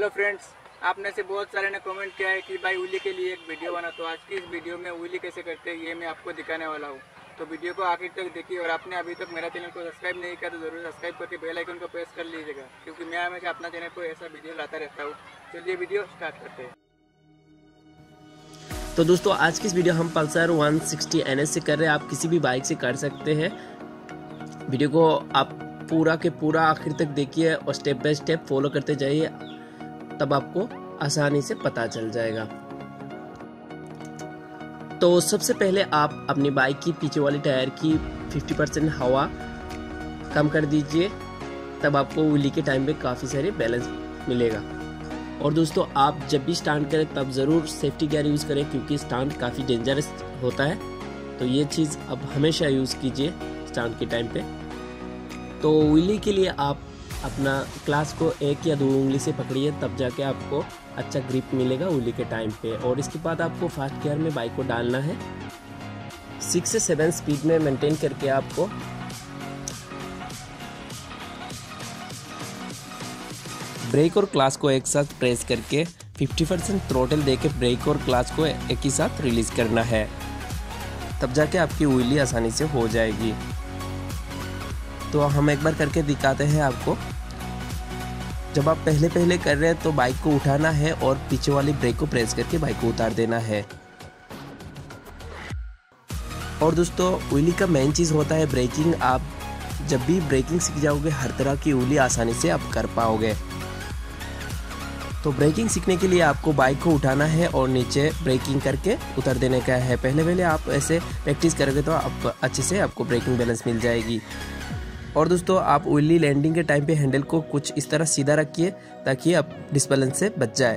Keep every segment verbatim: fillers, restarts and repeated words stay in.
Hello friends, आपने से बहुत सारे ने कमेंट किया है कि भाई उली के लिए एक वीडियो बना। तो आज की इस वीडियो में उली कैसे करते हैं ये मैं आपको दिखाने वाला हूँ। तो वीडियो को आखिर तक देखिए और आपने अभी तक मेरा चैनल को सब्सक्राइब नहीं किया तो जरूर सब्सक्राइब करके बेल आइकन को प्रेस कर लीजिएगा, क्योंकि मैं हमेशा अपना चैनल को ऐसा वीडियो लाता रहता हूँ। चलिए वीडियो स्टार्ट करते हैं। तो दोस्तों आज की इस वीडियो हम Pulsar one sixty N S से कर रहे हैं। आप किसी भी बाइक से कर सकते हैं। वीडियो को आप पूरा के पूरा आखिर तक देखिए और स्टेप बाय स्टेप फॉलो करते जाइए, तब आपको आसानी से पता चल जाएगा। तो सबसे पहले आप अपनी बाइक की पीछे वाली टायर की पचास परसेंट हवा कम कर दीजिए, तब आपको उली के टाइम पे काफ़ी सारे बैलेंस मिलेगा। और दोस्तों आप जब भी स्टांट करें तब ज़रूर सेफ्टी गियर यूज़ करें, क्योंकि स्टांट काफ़ी डेंजरस होता है। तो ये चीज़ अब हमेशा यूज़ कीजिए स्टांट के टाइम पे। तो उली के लिए आप अपना क्लास को एक या दो उंगली से पकड़िए, तब जाके आपको अच्छा ग्रिप मिलेगा उली के टाइम पे। और इसके बाद आपको फास्ट गियर में बाइक को डालना है। सिक्स से सेवन स्पीड में मेंटेन करके आपको ब्रेक और क्लास को एक साथ प्रेस करके पचास परसेंट थ्रोटल देके ब्रेक और क्लास को एक ही साथ रिलीज करना है, तब जाके आपकी उली आसानी से हो जाएगी। तो हम एक बार करके दिखाते हैं आपको। जब आप पहले पहले कर रहे हैं तो बाइक को उठाना है और पीछे वाली ब्रेक को प्रेस करके बाइक को उतार देना है। और दोस्तों उली का मेन चीज़ होता है ब्रेकिंग। आप जब भी ब्रेकिंग सीख जाओगे हर तरह की उली आसानी से आप कर पाओगे। तो ब्रेकिंग सीखने के लिए आपको बाइक को उठाना है और नीचे ब्रेकिंग करके उतर देने का है। पहले पहले आप ऐसे प्रैक्टिस करोगे तो आप अच्छे से आपको ब्रेकिंग बैलेंस मिल जाएगी। और दोस्तों आप उली लैंडिंग के टाइम पे हैंडल को कुछ इस तरह सीधा रखिए ताकि आप डिसबैलेंस से बच जाए।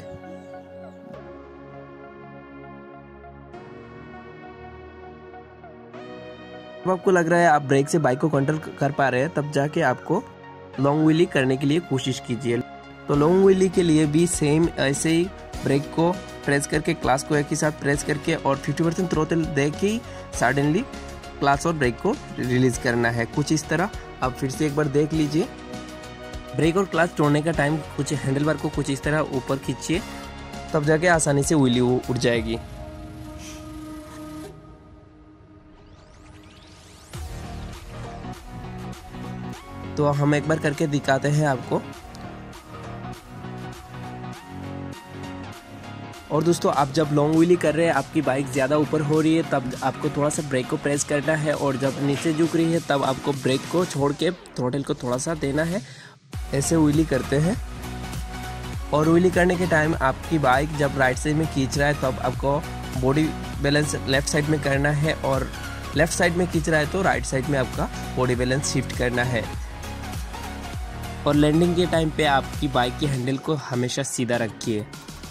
जब आपको लग रहा है आप ब्रेक से बाइक को कंट्रोल कर पा रहे हैं, तब जाके आपको लॉन्ग व्हीली करने के लिए कोशिश कीजिए। तो लॉन्ग व्हीली के लिए भी सेम ऐसे ही ब्रेक को प्रेस करके क्लास को एक ही साथ प्रेस करके और पचास परसेंट थ्रोटल दे के सडनली क्लास और ब्रेक को रिलीज करना है। कुछ इस तरह आप फिर से एक बार देख लीजिए। ब्रेक और क्लास छोड़ने का टाइम कुछ हैंडल बार को कुछ इस तरह ऊपर खींचिए, तब जाके आसानी से व्हीली उड़ जाएगी। तो हम एक बार करके दिखाते हैं आपको। और दोस्तों आप जब लॉन्ग व्हीली कर रहे हैं, आपकी बाइक ज़्यादा ऊपर हो रही है, तब आपको थोड़ा सा ब्रेक को प्रेस करना है। और जब नीचे झुक रही है तब आपको ब्रेक को छोड़ के थ्रोटल को थोड़ा सा देना है। ऐसे व्हीली करते हैं। और व्हीली करने के टाइम आपकी बाइक जब राइट साइड में खींच रहा है तब आपको बॉडी बैलेंस लेफ्ट साइड में करना है, और लेफ्ट साइड में खींच रहा है तो राइट साइड में आपका बॉडी बैलेंस शिफ्ट करना है। और लैंडिंग के टाइम पे आपकी बाइक की हैंडल को हमेशा सीधा रखिए।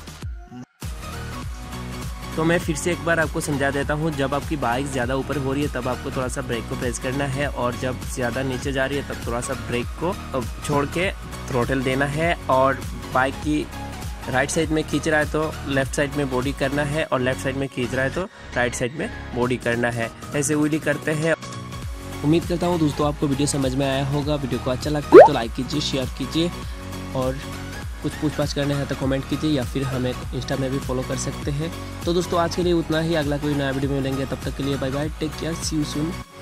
तो मैं फिर से एक बार आपको समझा देता हूँ। जब आपकी बाइक ज़्यादा ऊपर हो रही है तब आपको थोड़ा सा ब्रेक को प्रेस करना है, और जब ज़्यादा नीचे जा रही है तब थोड़ा सा ब्रेक को छोड़ के थ्रोटल देना है। और बाइक की राइट साइड में खींच रहा है तो लेफ़्ट साइड में बॉडी करना है, और लेफ़्ट साइड में खींच रहा है तो राइट साइड में बॉडी करना है। ऐसे व्हीली करते हैं। उम्मीद करता हूँ दोस्तों आपको वीडियो समझ में आया होगा। वीडियो को अच्छा लगता है तो लाइक कीजिए, शेयर कीजिए, और कुछ पूछताछ करने हैं तो कमेंट कीजिए, या फिर हमें इंस्टा में भी फॉलो कर सकते हैं। तो दोस्तों आज के लिए उतना ही। अगला कोई नया वीडियो में मिलेंगे, तब तक के लिए bye bye, take care, see you soon.